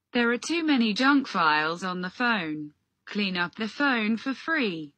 There are too many junk files on the phone. Clean up the phone for free.